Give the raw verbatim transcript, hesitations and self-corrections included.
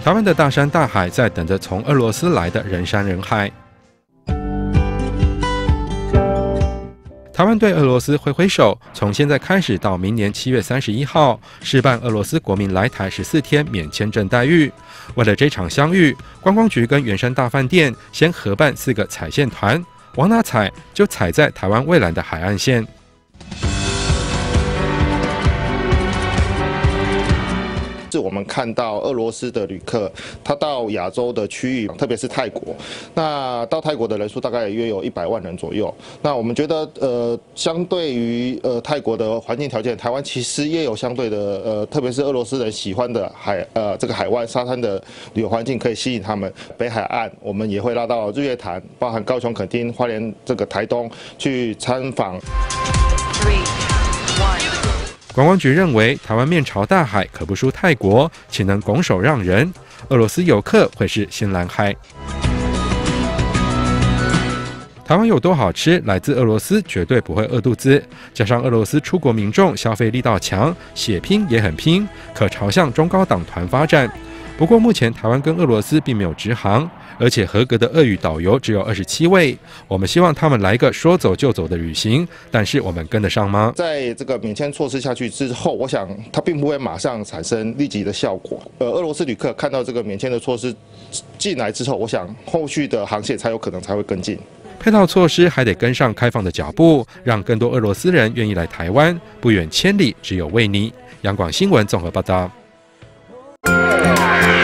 台湾的大山大海在等着从俄罗斯来的人山人海。台湾对俄罗斯挥挥手，从现在开始到明年七月三十一号，试办俄罗斯国民来台十四天免签证待遇。为了这场相遇，观光局跟圆山大饭店先合办四个踩线团，往哪踩就踩在台湾蔚蓝的海岸线。 是我们看到俄罗斯的旅客，他到亚洲的区域，特别是泰国，那到泰国的人数大概约有一百万人左右。那我们觉得，呃，相对于呃泰国的环境条件，台湾其实也有相对的，呃，特别是俄罗斯人喜欢的海，呃，这个海湾沙滩的旅游环境可以吸引他们。北海岸我们也会拉到日月潭，包含高雄、垦丁、花莲这个台东去参访。 观光局认为，台湾面朝大海，可不输泰国，且能拱手让人。俄罗斯游客会是新蓝海。台湾有多好吃，来自俄罗斯绝对不会饿肚子。加上俄罗斯出国民众消费力道强，血拼也很拼，可朝向中高档团发展。不过目前台湾跟俄罗斯并没有直航，而且合格的俄语导游只有二十七位。我们希望他们来个说走就走的旅行，但是我们跟得上吗？ 在这个免签措施下去之后，我想它并不会马上产生立即的效果。呃，俄罗斯旅客看到这个免签的措施进来之后，我想后续的航线才有可能才会跟进。 配套措施还得跟上开放的脚步，让更多俄罗斯人愿意来台湾。不远千里，只有为你。央广新闻综合报道。